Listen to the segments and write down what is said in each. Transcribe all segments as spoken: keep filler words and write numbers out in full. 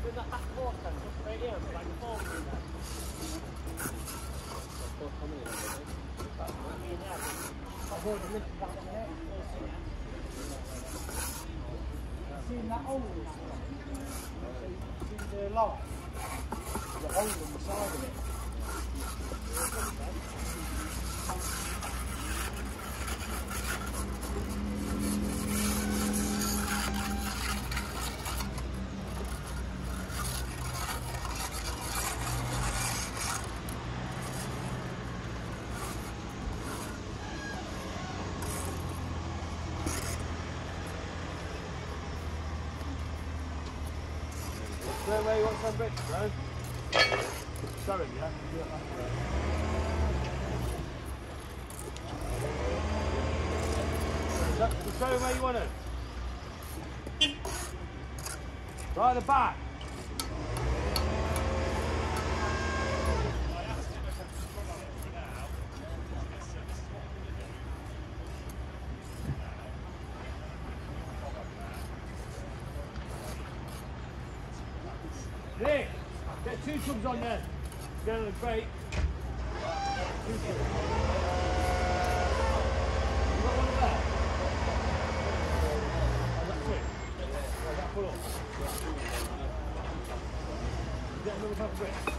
Seen that hole? See the light? There's a hole on the side of it. Where, where you want some bricks, bro? Sorry, yeah. Show him where you want it. Right at the back. Nick, get two tubs on there. Get on the crate. Two tubs. You got one of there? Oh, that's it. Oh, that full up. Get another couple of bricks.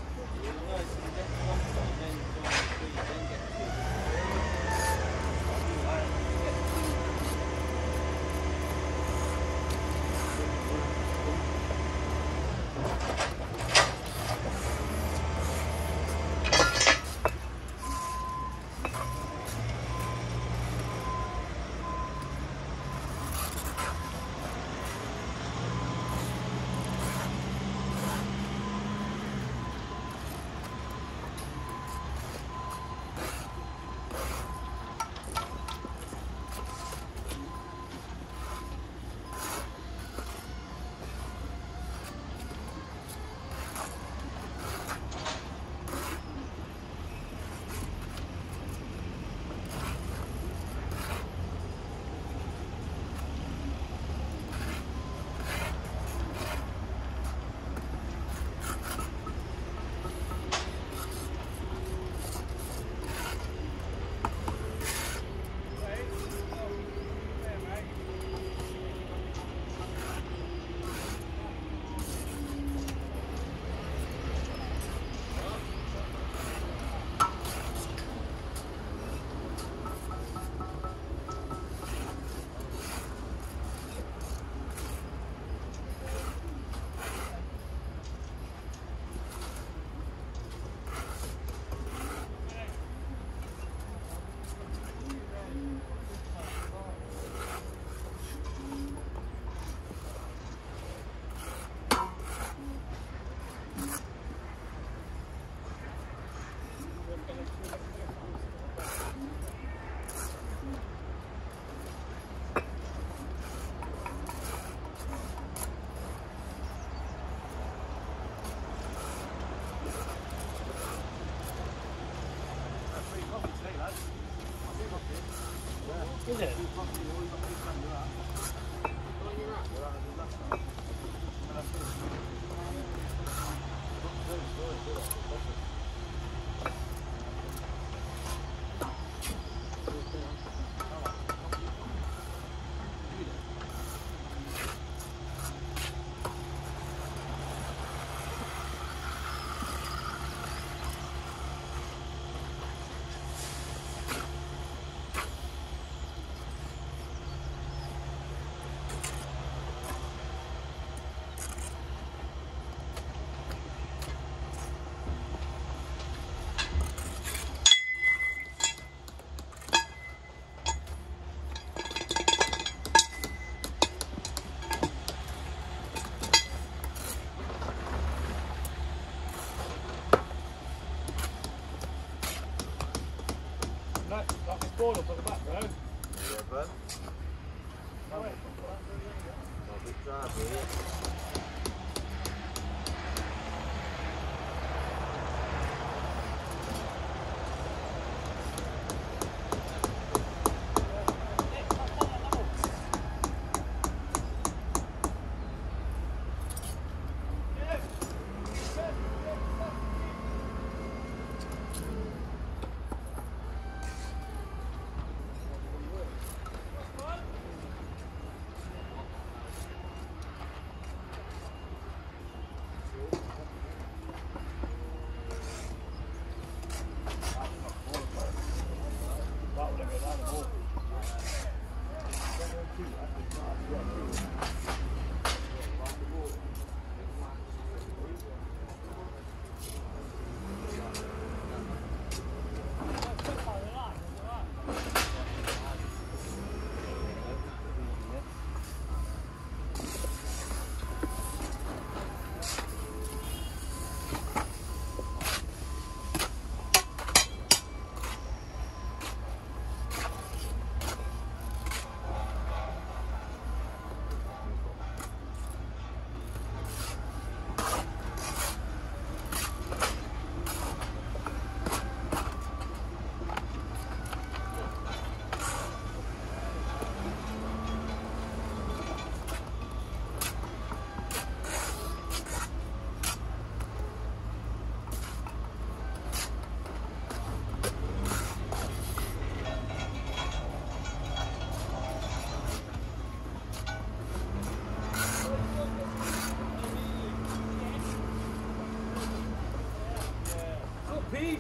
Is it? Knock this board up on the back, bro. Yeah, bud. Oh, wait. Not big drive, really. Pete.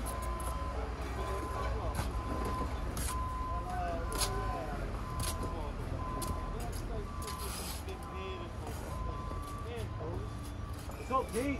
What's up, Pete?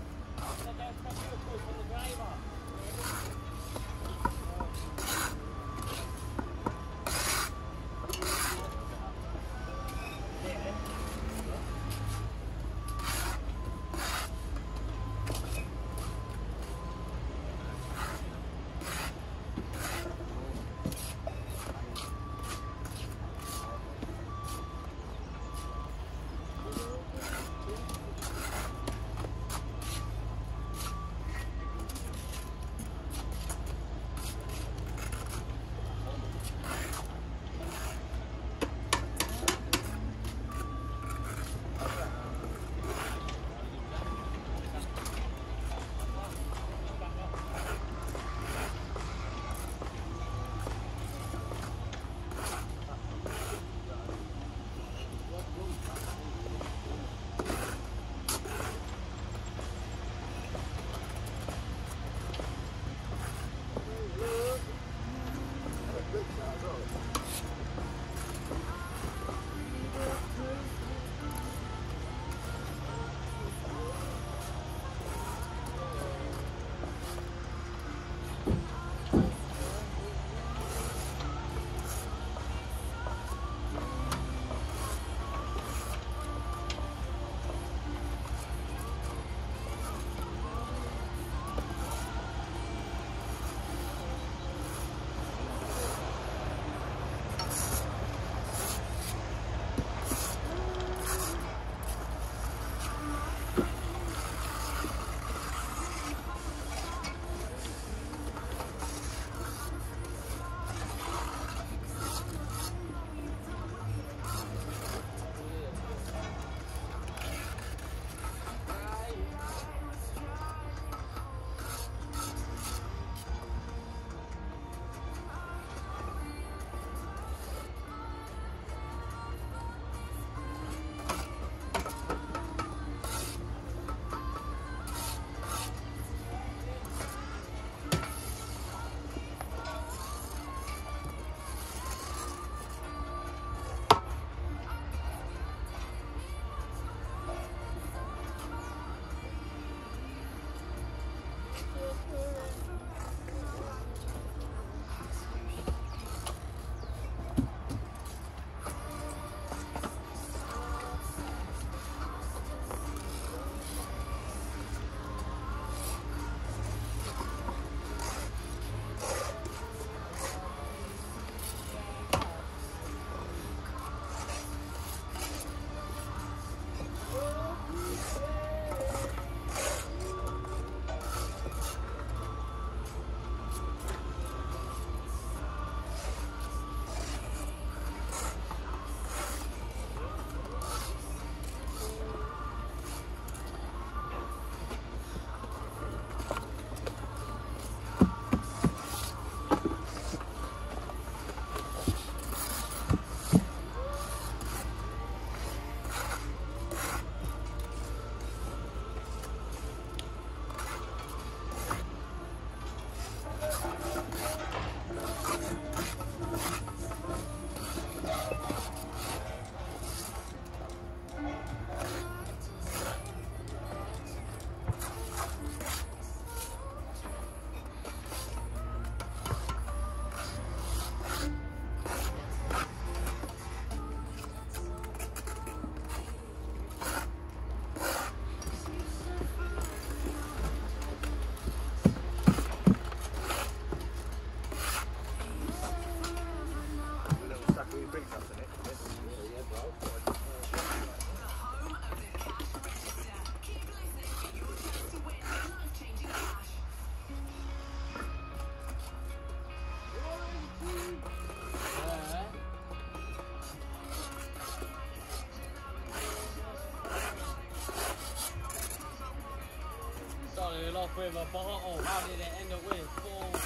off with a bottle. How did it end up with four?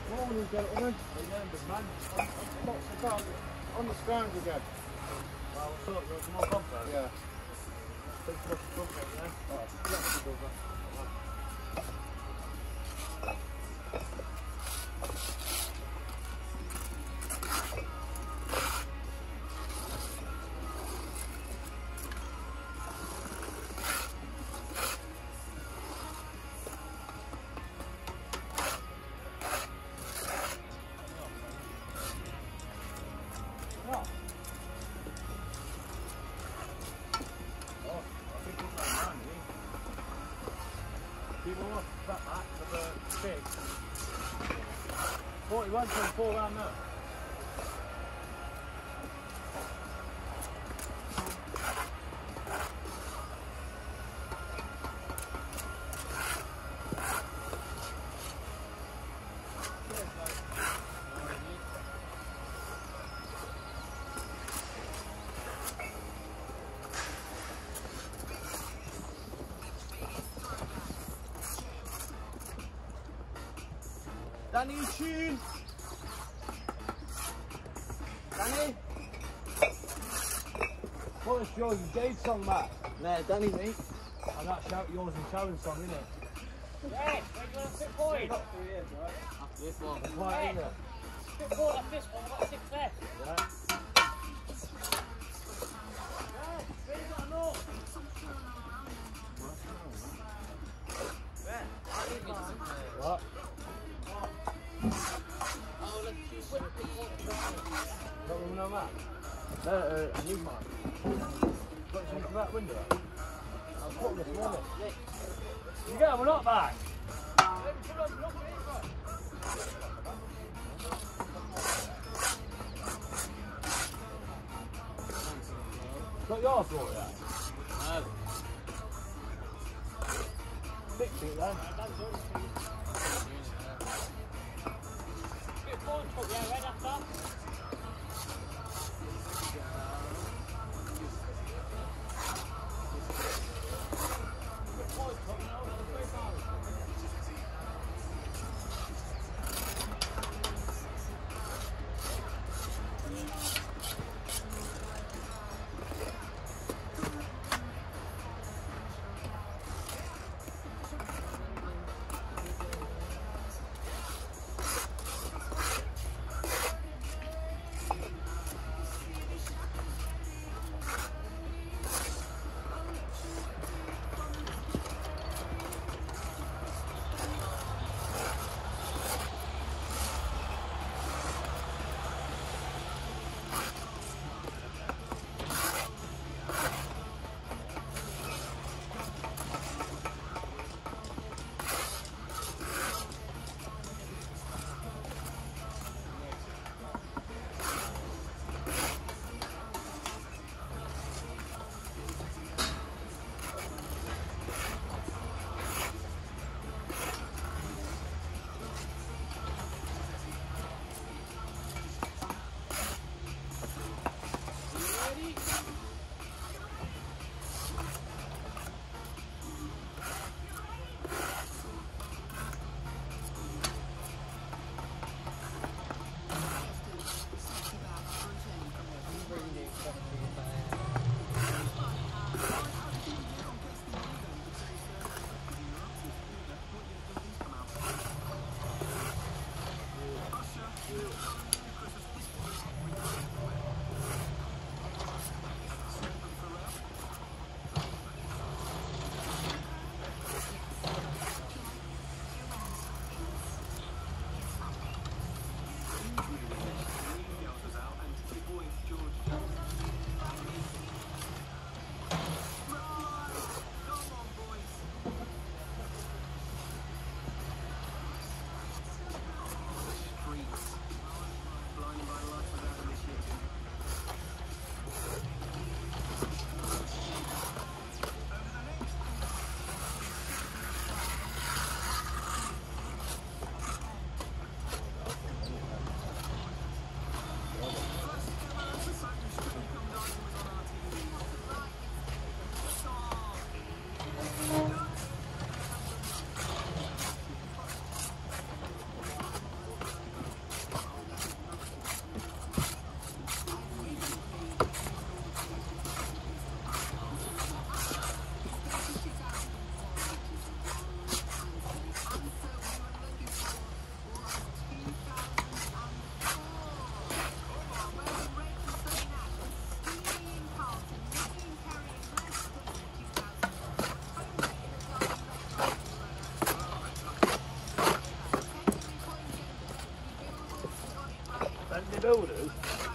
Morning, gentlemen. Man. Lots of car on the scrounge again. Well, what's up? You want some more compost? Yeah. Take some off the front gate, yeah? Alright, let's go back. forty-one twenty-four around there. Danny, you tune. Danny? What is yours and Jade's song, Matt? Nah, Danny, mate. And that shout yours and Sharon's song, isn't it? Yeah, when you want a quick point? After this one. That's right, isn't it? Quick point after this one, I've got six left. Yeah. What? Got room on that? No, uh, I need mine. Got some for that window? I'll put this morning. You get them or not back? Got yours for it? No. Fix it then. Quick point, truck, yeah, right after. builders.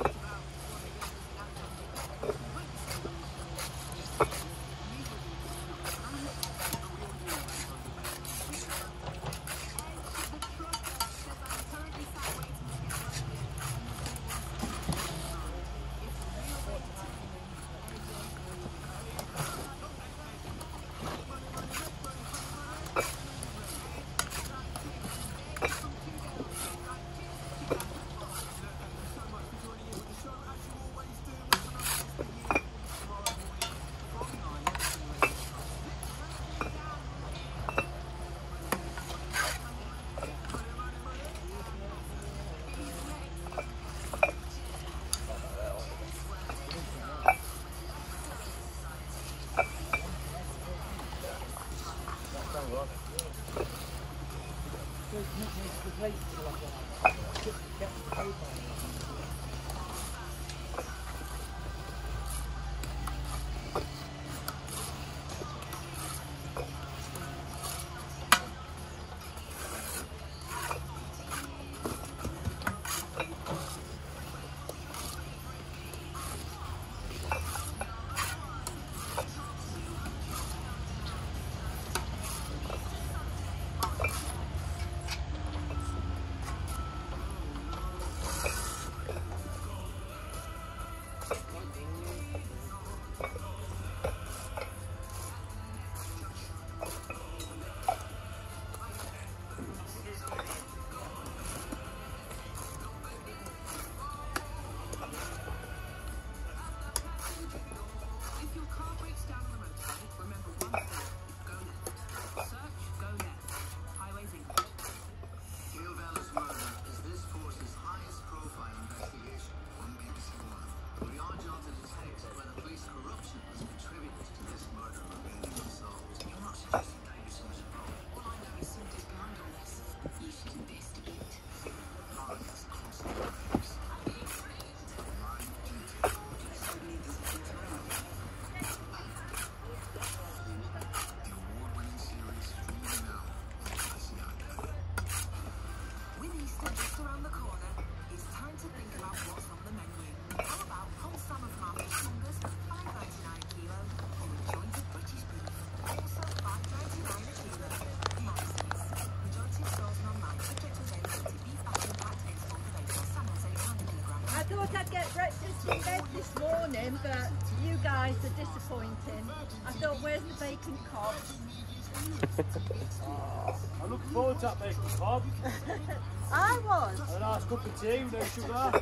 This morning, but you guys are disappointing. I thought, where's the bacon cob? Oh, I'm looking forward to that bacon cob. I was. And a nice cup of tea with no sugar.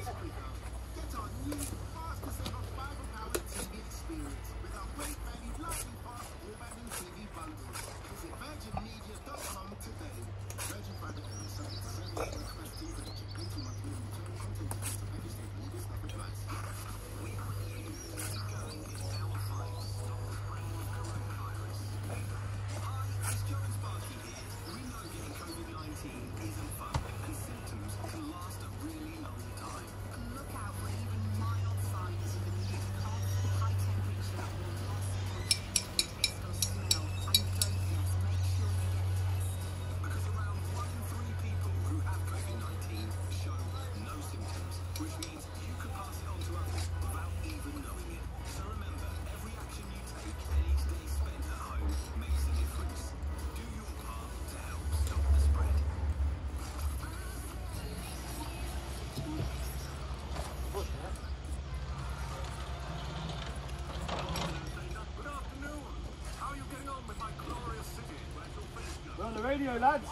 We're on the radio, lads.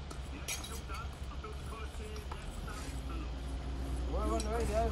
We're on the radio.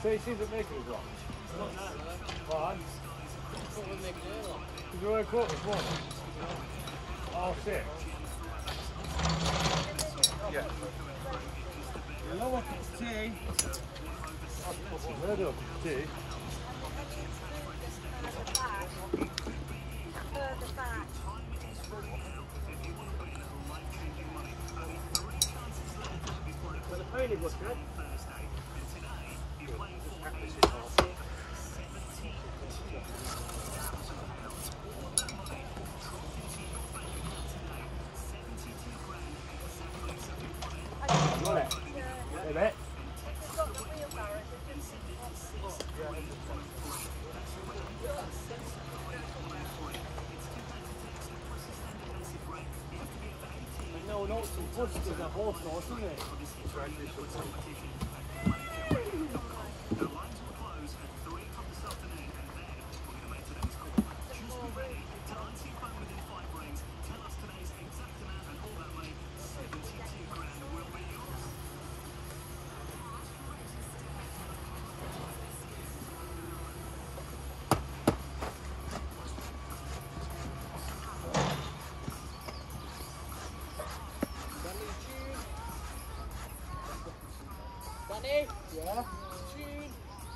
So he seems to make it as well. Not now, though. Why? What we're making it like. Did you already caught this morning? Oh, shit. Yeah. Hello, a cup of tea. Where do I put tea? Further back. Well, the pony was good. Hey, mate. It's got the wheelbarrow, it just No, no, some posters are both north, isn't it? Danny? Yeah? Tune.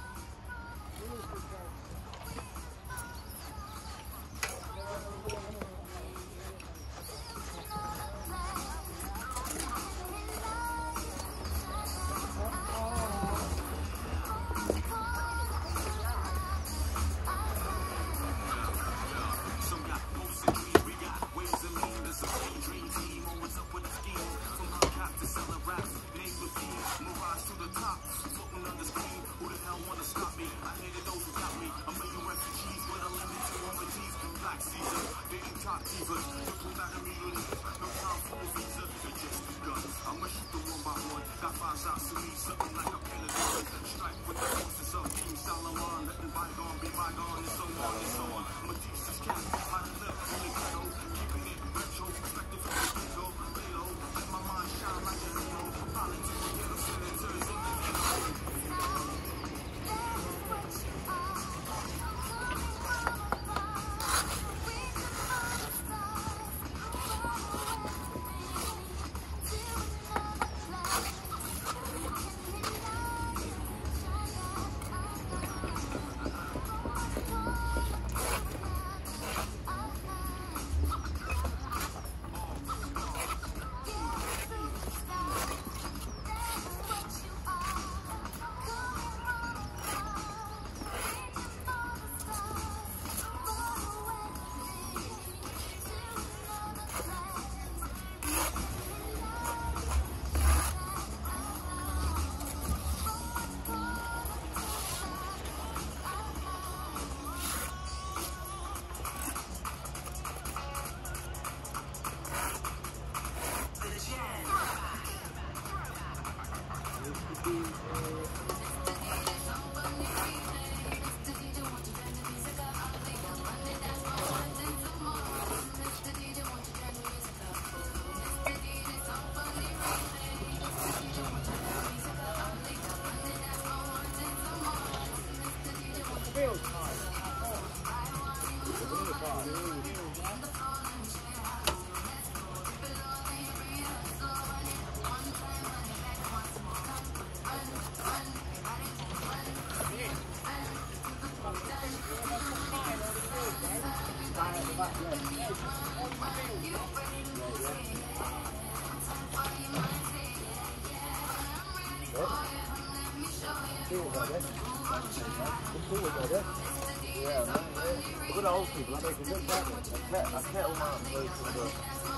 Yeah, man. Good old people. I make a good practice. I kept, I kept all my place for the.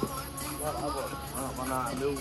What I got? My nine new.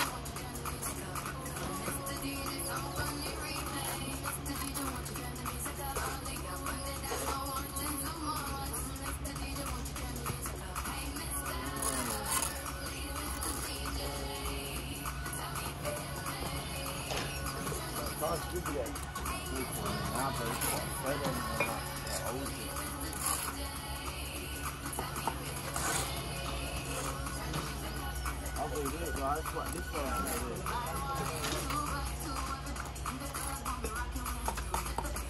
What this one?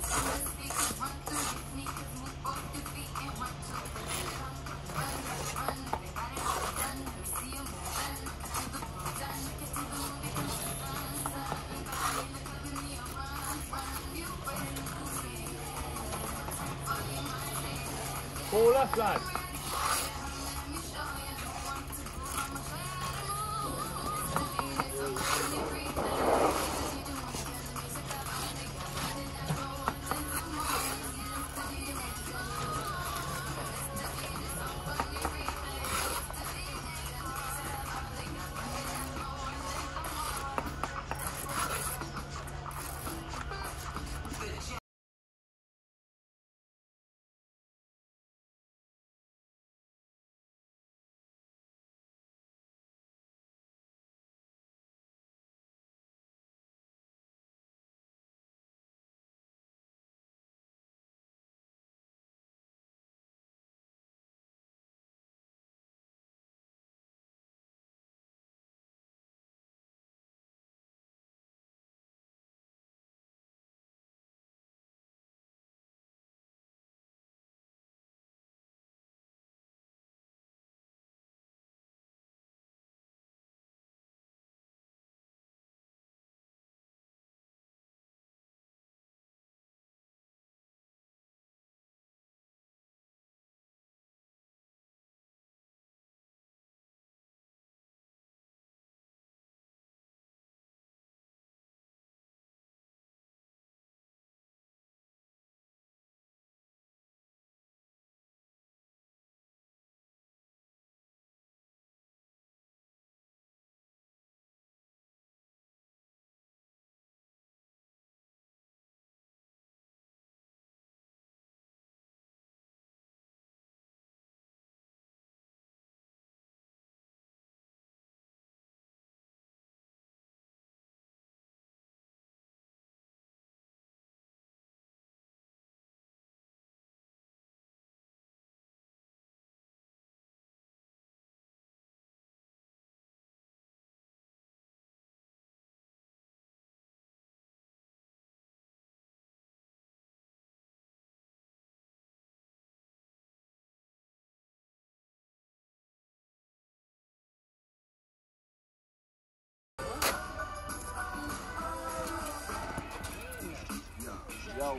Four left, lad. Yo.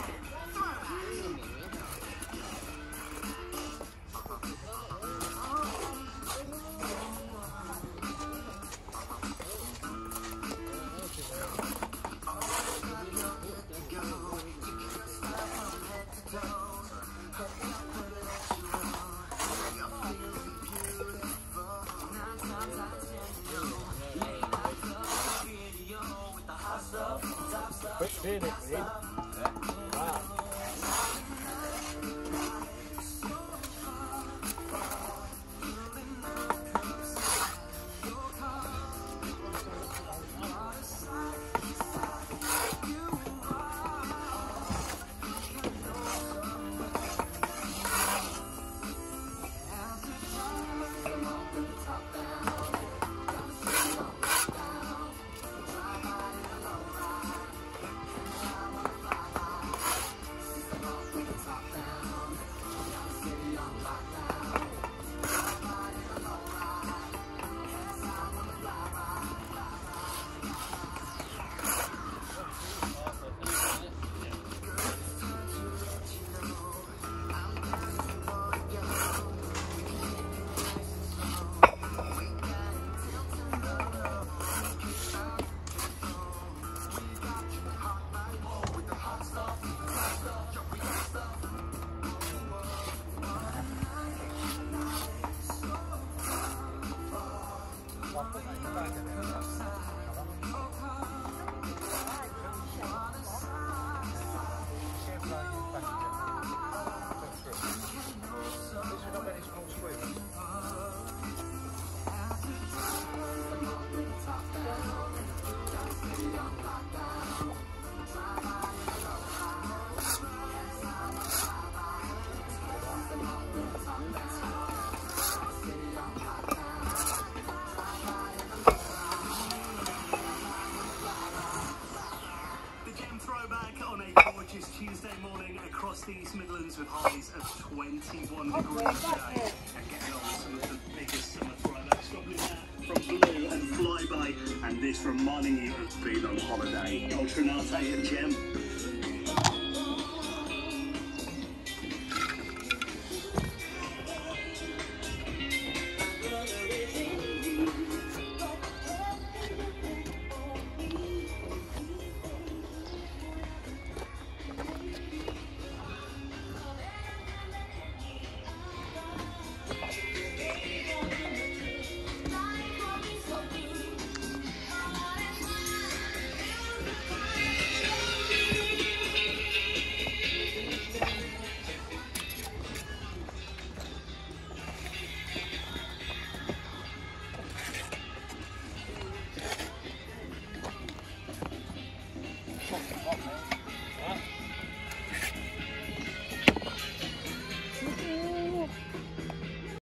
Quick finish, man. Wow. Tuesday morning across the East Midlands with highs of twenty-one degrees today. And getting on with some of the biggest summer throwbacks. Got that from Blue and Flyby, and this from reminding you of being on holiday. Ultra Nate and Gem.